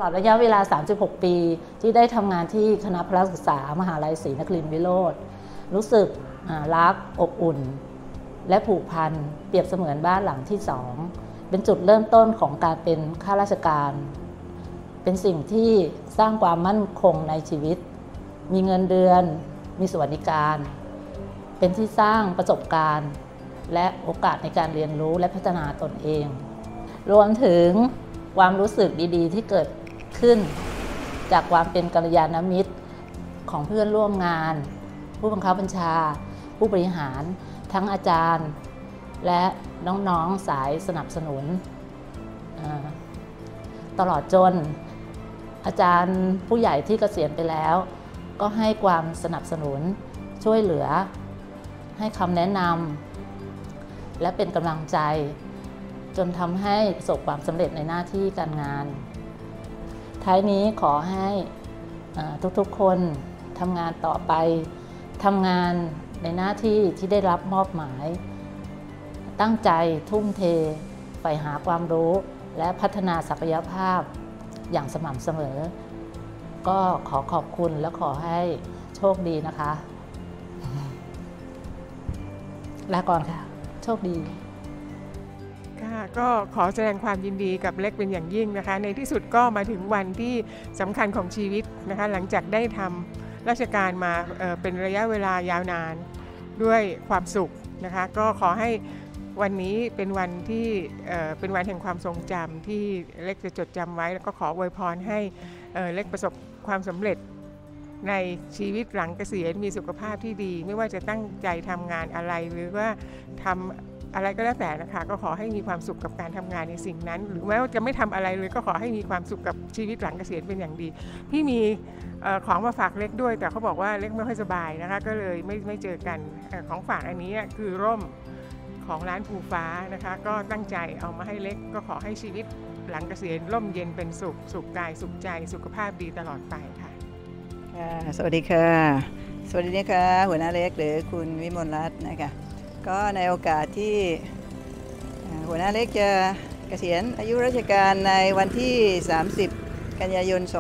ลอดระยะเวลา 36 ปีที่ได้ทำงานที่คณะพละศึกษามหาลัยศรีนครินทร์วิโรจน์รู้สึกรักอบอุ่นและผูกพันเปรียบเสมือนบ้านหลังที่2เป็นจุดเริ่มต้นของการเป็นข้าราชการเป็นสิ่งที่สร้างความมั่นคงในชีวิตมีเงินเดือนมีสวัสดิการเป็นที่สร้างประสบการณ์และโอกาสในการเรียนรู้และพัฒนาตนเองรวมถึงความรู้สึกดีๆที่เกิดขึ้นจากความเป็นกัลยาณมิตรของเพื่อนร่วมงานผู้บังคับบัญชาผู้บริหารทั้งอาจารย์และน้องๆสายสนับสนุนตลอดจนอาจารย์ผู้ใหญ่ที่เกษียณไปแล้วก็ให้ความสนับสนุนช่วยเหลือให้คำแนะนำและเป็นกำลังใจจนทำให้ประสบความสำเร็จในหน้าที่การงานท้ายนี้ขอให้ทุกๆคนทำงานต่อไปทำงานในหน้าที่ที่ได้รับมอบหมายตั้งใจทุ่มเทใฝ่หาความรู้และพัฒนาศักยภาพอย่างสม่ำเสมอก็ขอขอบคุณและขอให้โชคดีนะคะลาก่อนค่ะโชคดีค่ะก็ขอแสดงความยินดีกับเล็กเป็นอย่างยิ่งนะคะในที่สุดก็มาถึงวันที่สำคัญของชีวิตนะคะหลังจากได้ทำราชการมาเป็นระยะเวลายาวนานด้วยความสุขนะคะก็ขอให้วันนี้เป็นวันที่เป็นวันแห่งความทรงจำที่เล็กจะจดจำไว้แล้วก็ขออวยพรให้เล็กประสบความสำเร็จในชีวิตหลังเกษียณมีสุขภาพที่ดีไม่ว่าจะตั้งใจทำงานอะไรหรือว่าทำอะไรก็แล้วแต่นะคะก็ขอให้มีความสุขกับการทำงานในสิ่งนั้นหรือแม้ว่าจะไม่ทำอะไรเลยก็ขอให้มีความสุขกับชีวิตหลังเกษียณเป็นอย่างดีพี่มีของมาฝากเล็กด้วยแต่เขาบอกว่าเล็กไม่ค่อยสบายนะคะก็เลยไม่เจอกันของฝากอันนี้คือร่มของร้านภูฟ้านะคะก็ตั้งใจเอามาให้เล็กก็ขอให้ชีวิตหลังเกษียณร่มเย็นเป็นสุขสุขกายสุขใจสุขภาพดีตลอดไปค่ะสวัสดีค่ะสวัสดีนะคะหัวหน้าเล็กหรือคุณวิมลรัตน์นะคะก็ในโอกาสที่หัวหน้าเล็กจะเกษียณอายุราชการในวันที่30กันยายน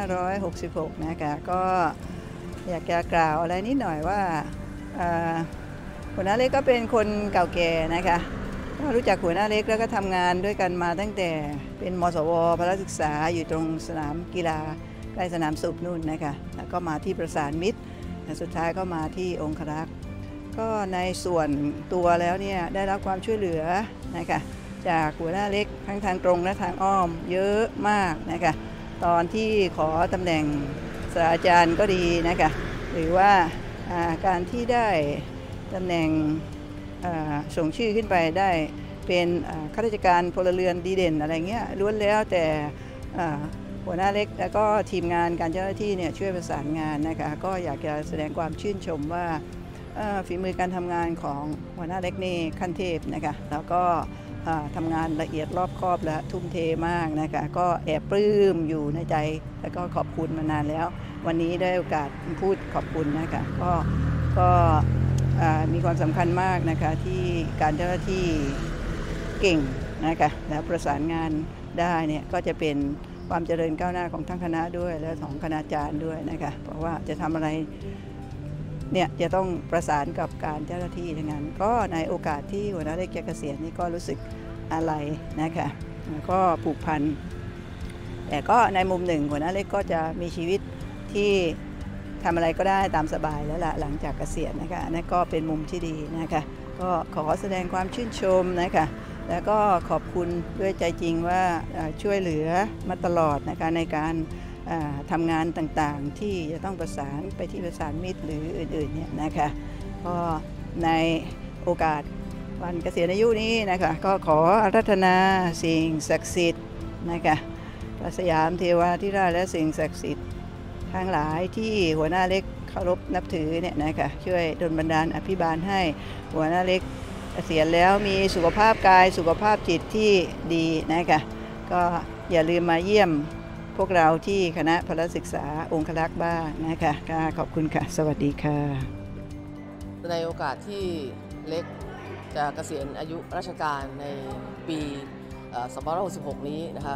2566นะคะก็อยากจะกล่าวอะไรนิดหน่อยว่าหัวหน้าเล็กก็เป็นคนเก่าแก่นะคะก็รู้จักหัวหน้าเล็กแล้วก็ทำงานด้วยกันมาตั้งแต่เป็นมสวพละศึกษาอยู่ตรงสนามกีฬาใกล้สนามสุขนู่นนะคะแล้วก็มาที่ประสานมิตรสุดท้ายก็มาที่องครักษ์ก็ในส่วนตัวแล้วเนี่ยได้รับความช่วยเหลือนะคะจากหัวหน้าเล็กทั้งทางตรงและทางอ้อมเยอะมากนะคะตอนที่ขอตำแหน่งศาสตราจารย์ก็ดีนะคะหรือว่าการที่ได้ตำแหน่งส่งชื่อขึ้นไปได้เป็นข้าราชการพลเรือนดีเด่นอะไรเงี้ยล้วนแล้วแต่หัวหน้าเล็กแล้วก็ทีมงานการเจ้าหน้าที่เนี่ยช่วยประสานงานนะคะก็อยากจะแสดงความชื่นชมว่าฝีมือการทำงานของหัวหน้าเล็กนี่ขั้นเทพนะคะแล้วก็ทำงานละเอียดรอบคอบและทุ่มเทมากนะคะก็แอบปลื้มอยู่ในใจแล้วก็ขอบคุณมานานแล้ววันนี้ได้โอกาสพูดขอบคุณนะคะก็มีความสำคัญมากนะคะที่การเจ้าหน้าที่เก่งนะคะและประสานงานได้เนี่ยก็จะเป็นความเจริญก้าวหน้าของทั้งคณะด้วยและของคณาจารย์ด้วยนะคะเพราะว่าจะทำอะไรเนี่ยจะต้องประสานกับการเจ้าหน้าที่ทั้งนั้นก็ในโอกาสที่หัวหน้าเล็กจะเกษียณนี่ก็รู้สึกอะไรนะคะก็ผูกพันแต่ก็ในมุมหนึ่งหัวหน้าเล็กก็จะมีชีวิตที่ทำอะไรก็ได้ตามสบายแล้วล่ะหลังจากเกษียณนะคะนั่นก็เป็นมุมที่ดีนะคะก็ขอแสดงความชื่นชมนะคะแล้วก็ขอบคุณด้วยใจจริงว่าช่วยเหลือมาตลอดนะคะในการทำงานต่างๆที่จะต้องประสานไปที่ประสานมิตรหรืออื่นๆเนี่ยนะคะก็ในโอกาสวันเกษียณอายุนี้นะคะก็ขออาราธนาสิ่งศักดิ์สิทธิ์นะคะพระสยามเทวาธิราชและสิ่งศักดิ์สิทธิ์ทั้งหลายที่หัวหน้าเล็กเคารพนับถือเนี่ยนะคะช่วยดลบันดาลอภิบาลให้หัวหน้าเล็กเกษียณแล้วมีสุขภาพกายสุขภาพจิตที่ดีนะคะก็อย่าลืมมาเยี่ยมพวกเราที่คณะพละศึกษาองครักษ์บ้างนะคะขอบคุณค่ะสวัสดีค่ะในโอกาสที่เล็กจะเกษียณอายุราชการในปี2566นี้นะคะ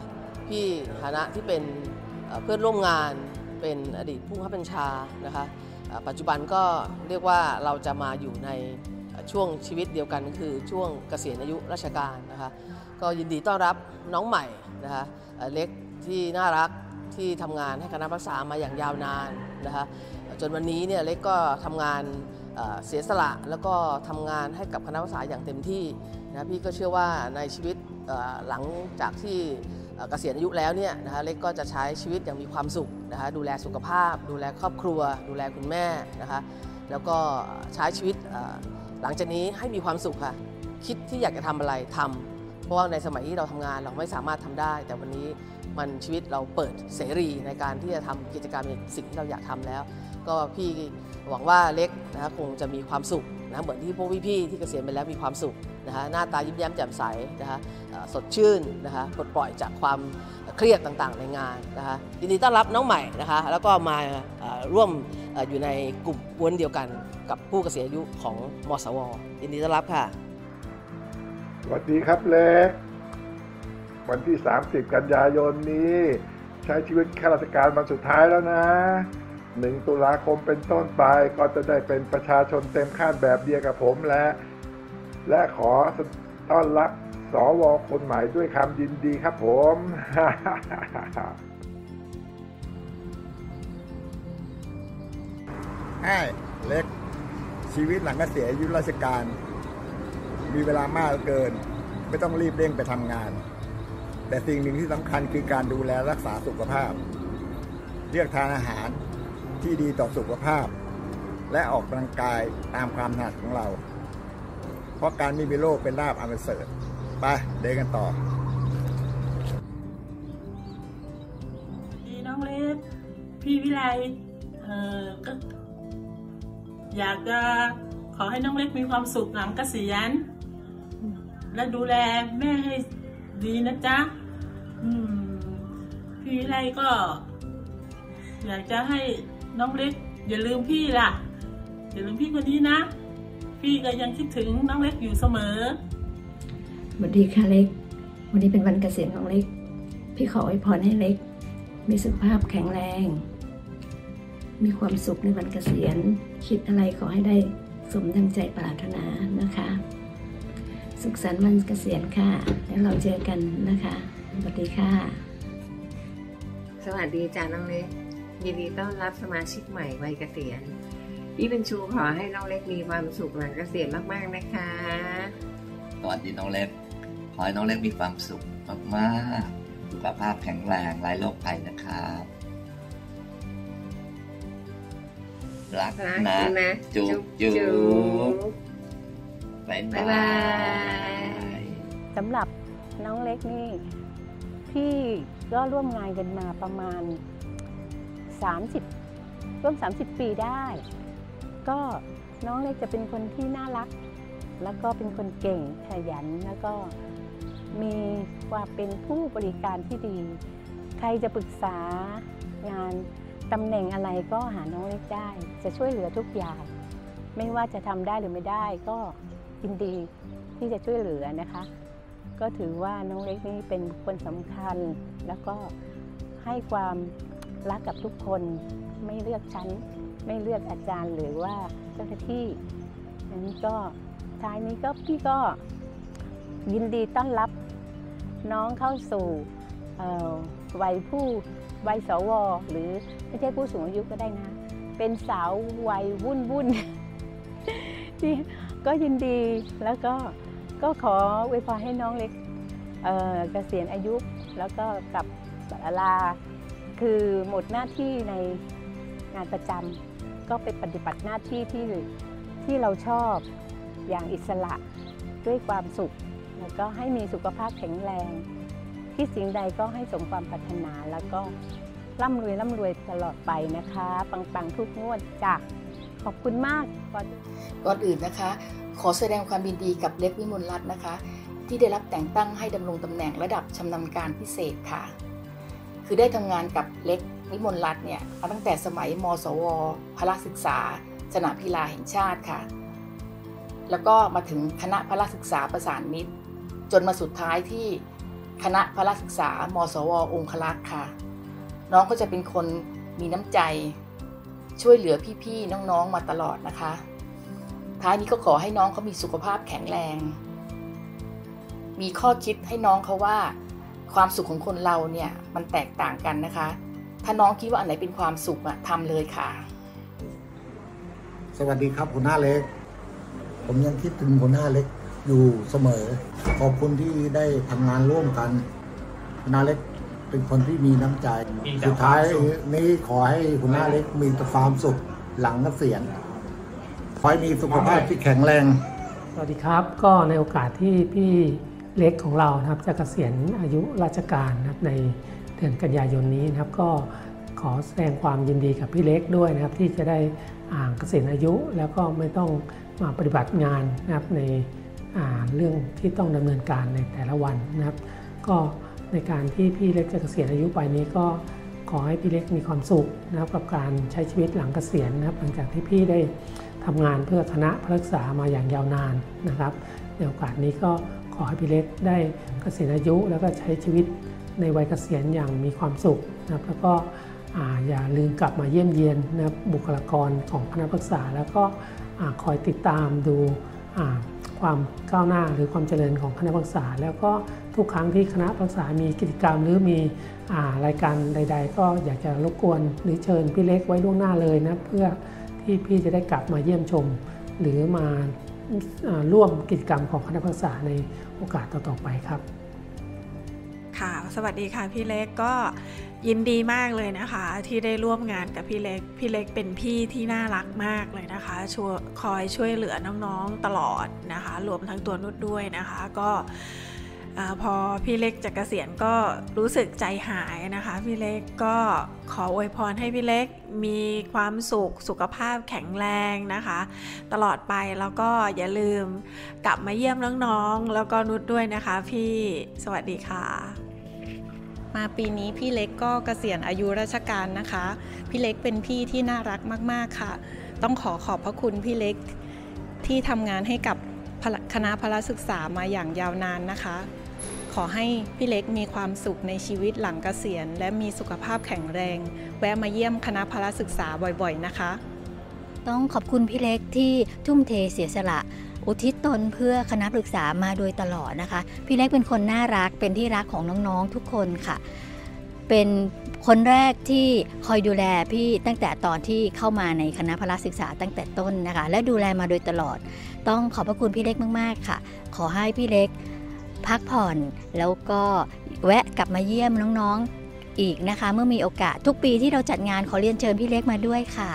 พี่ฐานะที่เป็นเพื่อนร่วมงานเป็นอดีตผู้บังคับบัญชานะคะปัจจุบันก็เรียกว่าเราจะมาอยู่ในช่วงชีวิตเดียวกันคือช่วงเกษียณอายุราชการนะคะก็ยินดีต้อนรับน้องใหม่นะคะเล็กที่น่ารักที่ทำงานให้คณะรักษามาอย่างยาวนานนะคะจนวันนี้เนี่ยเล็กก็ทำงานเสียสละแล้วก็ทำงานให้กับคณะรักษาอย่างเต็มที่นะพี่ก็เชื่อว่าในชีวิตหลังจากที่เกษียณอายุแล้วเนี่ยนะคะเล็กก็จะใช้ชีวิตอย่างมีความสุขนะคะดูแลสุขภาพดูแลครอบครัวดูแลคุณแม่นะคะแล้วก็ใช้ชีวิตหลังจากนี้ให้มีความสุขค่ะคิดที่อยากจะทำอะไรทำเพราะว่าในสมัยที่เราทำงานเราไม่สามารถทำได้แต่วันนี้มันชีวิตเราเปิดเสรีในการที่จะทำกิจกรรมในสิ่งที่เราอยากทำแล้วก็พี่หวังว่าเล็กนะคะคงจะมีความสุขนะเหมือนที่พวกพี่ๆที่เกษียณไปแล้วมีความสุขนะคะหน้าตายิ้มแย้มแจ่มใสนะคะสดชื่นนะคะปลดปล่อยจากความเครียดต่างๆในงานนะคะยินดีต้อนรับน้องใหม่นะคะแล้วก็มาร่วมอยู่ในกลุ่มกวนเดียวกันกับผู้เกษียณอายุของมสวยินดีต้อนรับค่ะสวัสดีครับเล็กวันที่30 กันยายนนี้ใช้ชีวิตข้าราชการวันสุดท้ายแล้วนะ1 ตุลาคมเป็นต้นไปก็จะได้เป็นประชาชนเต็มขั้นแบบเดียวกับผมและขอต้อนรับสว.คนใหม่ด้วยคำยินดีครับผมเล็กชีวิตหลังเกษียณอายุราชการมีเวลามากเกินไม่ต้องรีบเร่งไปทำงานแต่สิ่งหนึ่งที่สำคัญคือการดูแลรักษาสุขภาพเลือกทานอาหารที่ดีต่อสุขภาพและออกกำลังกายตามความถนัดของเราเพราะการไม่มีโรคเป็นลาภอันประเสริฐไปเดินกันต่อน้องเล็กพี่วิไลก็อยากจะขอให้น้องเล็กมีความสุขหลังเกษียณและดูแลแม่ให้ดีนะจ๊ะพี่วิไลก็อยากจะให้น้องเล็กอย่าลืมพี่ล่ะอย่าลืมพี่คนนี้นะพี่ก็ยังคิดถึงน้องเล็กอยู่เสมอสวัสดีค่ะเล็กวันนี้เป็นวันเกษียณของเล็กพี่ขออวยพรให้เล็กมีสุขภาพแข็งแรงมีความสุขในวันเกษียณคิดอะไรขอให้ได้สมดังใจปรารถนานะคะสุขสันต์วันเกษียณค่ะแล้วเราเจอกันนะคะสวัสดีค่ะสวัสดีจ้าน้องเล็กยินดีต้อนรับสมาชิกใหม่วัยเกษียณพี่เป็นชูขอให้น้องเล็กมีความสุขหลังเกษียณมากๆนะคะสวัสดีน้องเล็กขอให้น้องเล็กมีความสุขมากๆสุขภาพแข็งแรงไร้โรคภัยนะครับรักนะจุ๊บจุ๊บบ๊ายบายสำหรับน้องเล็กนี่พี่ก็ร่วมงานกันมาประมาณร่วม30 ปีได้ก็น้องเล็กจะเป็นคนที่น่ารักแล้วก็เป็นคนเก่งขยันแล้วก็มีความเป็นผู้บริการที่ดีใครจะปรึกษางานตำแหน่งอะไรก็หาน้องเล็กได้จะช่วยเหลือทุกอย่างไม่ว่าจะทำได้หรือไม่ได้ก็ยินดีที่จะช่วยเหลือนะคะก็ถือว่าน้องเล็กนี่เป็นคนสำคัญแล้วก็ให้ความรักกับทุกคนไม่เลือกชั้นไม่เลือกอาจารย์หรือว่าเจ้าหน้าที่อันนี้ก็ท้ายนี้ก็พี่ก็ยินดีต้อนรับน้องเข้าสู่วัยสวหรือไม่ใช่ผู้สูงอายุก็ได้นะเป็นสาววัยวุ่นที่ก็ยินดีแล้วก็ขออวยพรให้น้องเล็กเกษียณอายุแล้วก็กลับลาคือหมดหน้าที่ในงานประจำก็ไปปฏิบัติหน้าที่ที่เราชอบอย่างอิสระด้วยความสุขแล้วก็ให้มีสุขภาพแข็งแรงที่สิ่งใดก็ให้สมความปรารถนาแล้วก็ร่ำรวยตลอดไปนะคะปังทุกงวดจ้ะขอบคุณมากก่อนอื่นนะคะขอแสดงความยินดีกับเล็กวิมลรัตน์นะคะที่ได้รับแต่งตั้งให้ดำรงตำแหน่งระดับชำนาญการพิเศษค่ะคือได้ทำงานกับเล็กวิมลรัตน์เนี่ยมาตั้งแต่สมัยมสวพละศึกษาสนามกีฬาแห่งชาติค่ะแล้วก็มาถึงคณะพละศึกษาประสานมิตรจนมาสุดท้ายที่คณะพละศึกษามสว.องคลักษ์ค่ะน้องก็จะเป็นคนมีน้ำใจช่วยเหลือพี่ๆน้องๆมาตลอดนะคะท้ายนี้ก็ขอให้น้องเขามีสุขภาพแข็งแรงมีข้อคิดให้น้องเขาว่าความสุขของคนเราเนี่ยมันแตกต่างกันนะคะถ้าน้องคิดว่าอันไหนเป็นความสุขทำเลยค่ะสวัสดีครับหัวหน้าเล็กผมยังคิดถึงหัวหน้าเล็กอยู่เสมอขอบคุณที่ได้ทำงานร่วมกันหัวหน้าเล็กเป็นคนที่มีน้ำใจสุดท้ายนี้ขอให้หัวหน้าเล็กมีแต่ความสุขหลังเกษียณขอให้มีสุขภาพที่แข็งแรงสวัสดีครับก็ในโอกาสที่พี่เล็กของเรานะครับจะเกษียณอายุราชการนะครับในเดือนกันยายนนี้นะครับก็ขอแสดงความยินดีกับพี่เล็กด้วยนะครับที่จะได้เกษียณอายุแล้วก็ไม่ต้องมาปฏิบัติงานนะครับในเรื่องที่ต้องดำเนินการในแต่ละวันนะครับก็ในการที่พี่เล็กจะเกษียณอายุไปนี้ก็ขอให้พี่เล็กมีความสุขนะครับกับการใช้ชีวิตหลังเกษียณนะครับหลังจากที่พี่ได้ทำงานเพื่อคณะพละศึกษามาอย่างยาวนานนะครับในโอกาสนี้ก็ขอให้พี่เล็กได้เกษียณอายุแล้วก็ใช้ชีวิตในวัยเกษียณอย่างมีความสุขนะครับแล้วก็อย่าลืมกลับมาเยี่ยมเยียนนะครับบุคลากรของคณะพละศึกษาแล้วก็คอยติดตามดูความก้าวหน้าหรือความเจริญของคณะพละศึกษาแล้วก็ทุกครั้งที่คณะพละศึกษามีกิจกรรมหรือมีรายการใดๆก็อยากจะรบกวนหรือเชิญพี่เล็กไว้ล่วงหน้าเลยนะเพื่อที่พี่จะได้กลับมาเยี่ยมชมหรือมาร่วมกิจกรรมของคณะพละศึกษาในโอกาสต่อๆไปครับค่ะสวัสดีค่ะพี่เล็กก็ยินดีมากเลยนะคะที่ได้ร่วมงานกับพี่เล็กเป็นพี่ที่น่ารักมากเลยนะคะคอยช่วยเหลือน้องๆตลอดนะคะรวมทั้งตัวนุชด้วยนะคะก็พอพี่เล็กจะเกษียณก็รู้สึกใจหายนะคะพี่เล็กก็ขออวยพรให้พี่เล็กมีความสุขภาพแข็งแรงนะคะตลอดไปแล้วก็อย่าลืมกลับมาเยี่ยมน้องๆแล้วก็นุชด้วยนะคะพี่สวัสดีค่ะมาปีนี้พี่เล็กก็เกษียณอายุราชการนะคะพี่เล็กเป็นพี่ที่น่ารักมากๆค่ะต้องขอบพระคุณพี่เล็กที่ทำงานให้กับคณะพละศึกษามาอย่างยาวนานนะคะขอให้พี่เล็กมีความสุขในชีวิตหลังเกษียณและมีสุขภาพแข็งแรงแวะมาเยี่ยมคณะพละศึกษาบ่อยๆนะคะต้องขอบคุณพี่เล็กที่ทุ่มเทเสียสละอุทิศตนเพื่อคณะศึกษามาโดยตลอดนะคะพี่เล็กเป็นคนน่ารักเป็นที่รักของน้องๆทุกคนค่ะเป็นคนแรกที่คอยดูแลพี่ตั้งแต่ตอนที่เข้ามาในคณะพละศึกษาตั้งแต่ต้นนะคะและดูแลมาโดยตลอดต้องขอบพระคุณพี่เล็กมากๆค่ะขอให้พี่เล็กพักผ่อนแล้วก็แวะกลับมาเยี่ยมน้องๆอีกนะคะเมื่อมีโอกาสทุกปีที่เราจัดงานขอเรียนเชิญพี่เล็กมาด้วยค่ะ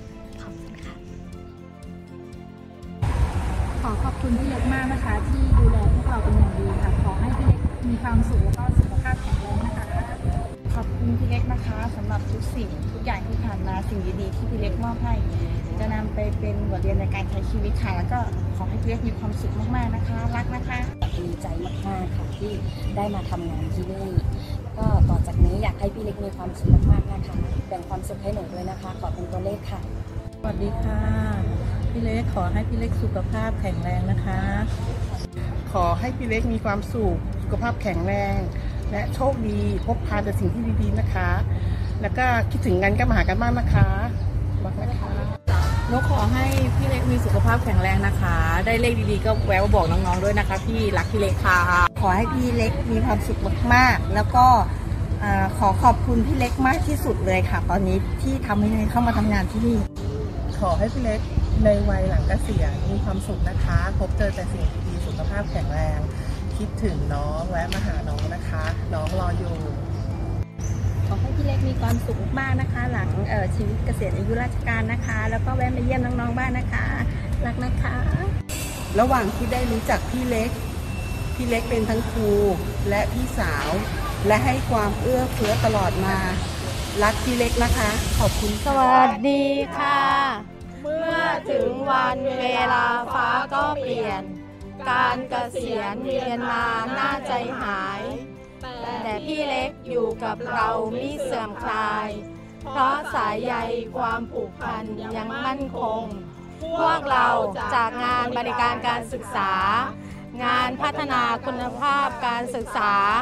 ขอบคุณพี่เล็กมากนะคะที่ดูแลพวกเราเป็นอย่างดีค่ะขอให้พี่เล็กมีความสุขแล้วก็สุขภาพแข็งแรงนะคะขอบคุณพี่เล็กนะคะสำหรับทุกสิ่งทุกอย่างที่ผ่านมาสิ่งดีๆที่พี่เล็กมอบให้จะนำไปเป็นบทเรียนในการใช้ชีวิตค่ะแล้วก็ขอให้พี่เล็กมีความสุขมากๆนะคะรักนะคะดีใจมากๆค่ะที่ได้มาทำงานที่นี่ก็ต่อจากนี้อยากให้พี่เล็กมีความสุขมากๆนะคะแบ่งความสุขให้หนูด้วยนะคะขอเป็นตัวเลขค่ะสวัสดีค่ะพี่เล็กขอให้พี่เล็กสุขภาพแข็งแรงนะคะขอให้พี่เล็กมีความสุขภาพแข็งแรงและโชคดีพบพาแต่สิ่งที่ดีๆนะคะแล้วก็คิดถึงกันก็มาหากันบ้างนะคะรักนะคะนกขอให้พี่เล็กมีสุขภาพแข็งแรงนะคะได้เลขดีๆก็แวะมาบอกน้องๆด้วยนะคะพี่รักพี่เล็กค่ะขอให้พี่เล็กมีความสุขมากๆแล้วก็ขอบคุณพี่เล็กมากที่สุดเลยค่ะตอนนี้ที่ทำให้เข้ามาทำงานที่นี่ขอให้พี่เล็กในวัยหลังเกษียณมีความสุขนะคะพบเจอแต่สิ่งดีๆสุขภาพแข็งแรงคิดถึงน้องแวะมาหาน้องนะคะน้องรออยู่ขอให้พี่เล็กมีความสุขมากนะคะหลังชีวิตเกษียณอายุราชการนะคะแล้วก็แวะมาเยี่ยมน้องๆบ้างนะคะรักนะคะระหว่างที่ได้รู้จักพี่เล็กเป็นทั้งครูและพี่สาวและให้ความเอื้อเฟื้อตลอดมารักพี่เล็กนะคะขอบคุณสวัสดีค่ะเมื่อถึงวันเวลาฟ้าก็เปลี่ยนการเกษียณเวียนมาหน้าใจหายแต่พี่เล็กอยู่กับเรามิเสื่อมคลายเพราะสายใยความผูกพันยังมั่นคงพวกเราจากงานบริการการศึกษางานพัฒนาคุณภาพการศึกษา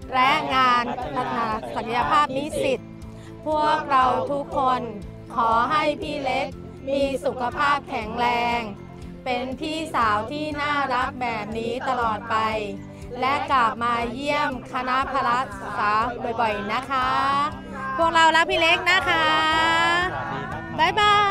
และงานพัฒนาศักยภาพนิสิตพวกเราทุกคนขอให้พี่เล็กมีสุขภาพแข็งแรงเป็นพี่สาวที่น่ารักแบบนี้ตลอดไปและกลับมาเยี่ยมคณะพละศึกษาบ่อยๆนะคะพวกเรารักพี่เล็กนะคะบ๊ายบาย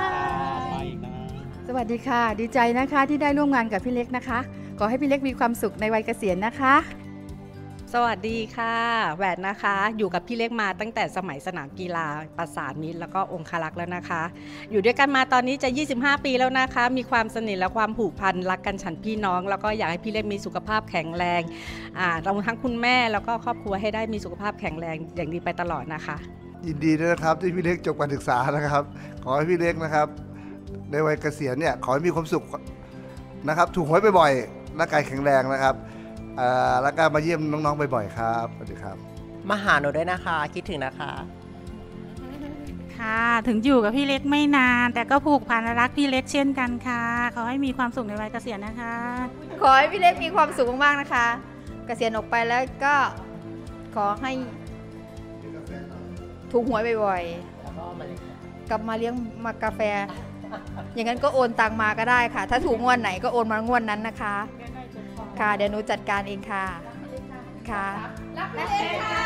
สวัสดีค่ะดีใจนะคะที่ได้ร่วมงานกับพี่เล็กนะคะขอให้พี่เล็กมีความสุขในวัยเกษียณนะคะสวัสดีค่ะแหวนนะคะอยู่กับพี่เล็กมาตั้งแต่สมัยสนามกีฬาประสานมิตรแล้วก็องครักษ์แล้วนะคะอยู่ด้วยกันมาตอนนี้จะ25 ปีแล้วนะคะมีความสนิทและความผูกพันรักกันฉันพี่น้องแล้วก็อยากให้พี่เล็กมีสุขภาพแข็งแรงรวมทั้งคุณแม่แล้วก็ครอบครัวให้ได้มีสุขภาพแข็งแรงอย่างดีไปตลอดนะคะยินดีด้วยนะครับที่พี่เล็กจบการศึกษานะครับขอให้พี่เล็กนะครับในวัยเกษียณเนี่ยขอให้มีความสุขนะครับถูกหวยบ่อยๆร่างกายแข็งแรงนะครับแล้วก็มาเยี่ยมน้องๆบ่อยๆครับสวัสดีครับมาหาหนูด้วยนะคะคิดถึงนะคะค่ะถึงอยู่กับพี่เล็กไม่นานแต่ก็ผูกพันและรักพี่เล็กเช่นกันค่ะขอให้มีความสุขในวัยเกษียณนะคะขอให้พี่เล็กมีความสุขมากๆนะคะเกษียณออกไปแล้วก็ขอให้ถูกหวยบ่อยๆกลับมาเลี้ยงมากาแฟอย่างนั้นก็โอนตังมาก็ได้ค่ะถ้าถูกงวดไหนก็โอนมางวดนั้นนะคะค่ะเดี๋ยวหนูจัดการเองค่ะค่ะรักพี่เล็กค่ะ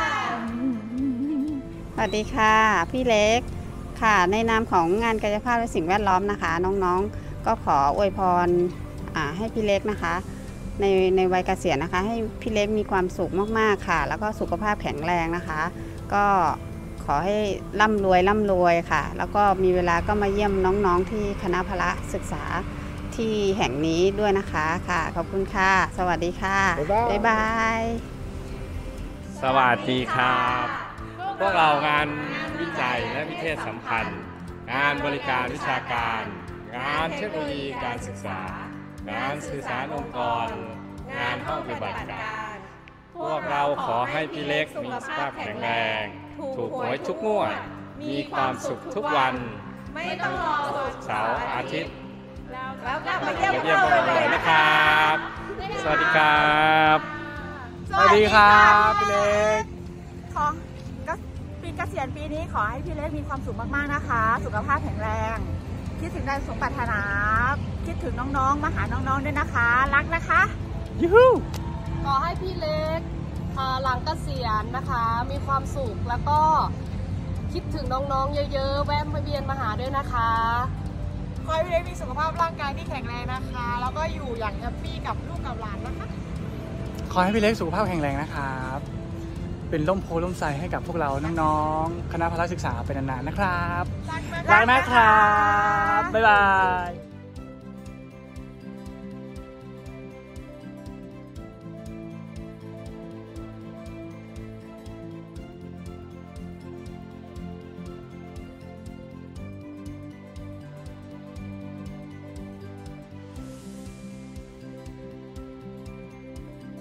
สวัสดีค่ะพี่เล็กค่ะในนามของงานกายภาพและสิ่งแวดล้อมนะคะน้องๆก็ขออวยพรให้พี่เล็กนะคะในวัยเกษียณนะคะให้พี่เล็กมีความสุขมากๆค่ะแล้วก็สุขภาพแข็งแรงนะคะก็ขอให้ร่ำรวยค่ะแล้วก็มีเวลาก็มาเยี่ยมน้องๆที่คณะพละศึกษาที่แห่งนี้ด้วยนะคะค่ะขอบคุณค่ะสวัสดีค่ะบ๊ายบายสวัสดีครับพวกเรางานวิจัยและวิเทศสัมพันธ์งานบริการวิชาการงานเทคโนโลยีการศึกษางานสื่อสารองค์กรงานห้องปฏิบัติการพวกเราขอให้พี่เล็กมีสุขภาพแข็งแรงถูกหวยทุกงวดมีความสุขทุกวันไม่ต้องรอเสาร์อาทิตย์แล้วกลับมาเยี่ยมเราเลยนะครับสวัสดีครับสวัสดีครับพี่เล็กปีเกษียณปีนี้ขอให้พี่เล็กมีความสุขมากๆนะคะสุขภาพแข็งแรงคิดถึงได้สมปรารถนาคิดถึงน้องๆมาหาน้องๆด้วยนะคะรักนะคะยูฮูขอให้พี่เล็กหลังเกษียณนะคะมีความสุขแล้วก็คิดถึงน้องๆเยอะๆแวะมาเวียนมาหาด้วยนะคะขอให้พี่เล็กมีสุขภาพร่างกายที่แข็งแรงนะคะแล้วก็อยู่อย่างแฮปปี้กับลูกกับหลานนะคะขอให้พี่เล็กสุขภาพแข็งแรงนะครับเป็นร่มโพล่มไทรให้กับพวกเราน้องๆคณะพละศึกษาเป็นนานๆนะครับรักนะครับบ๊ายบาย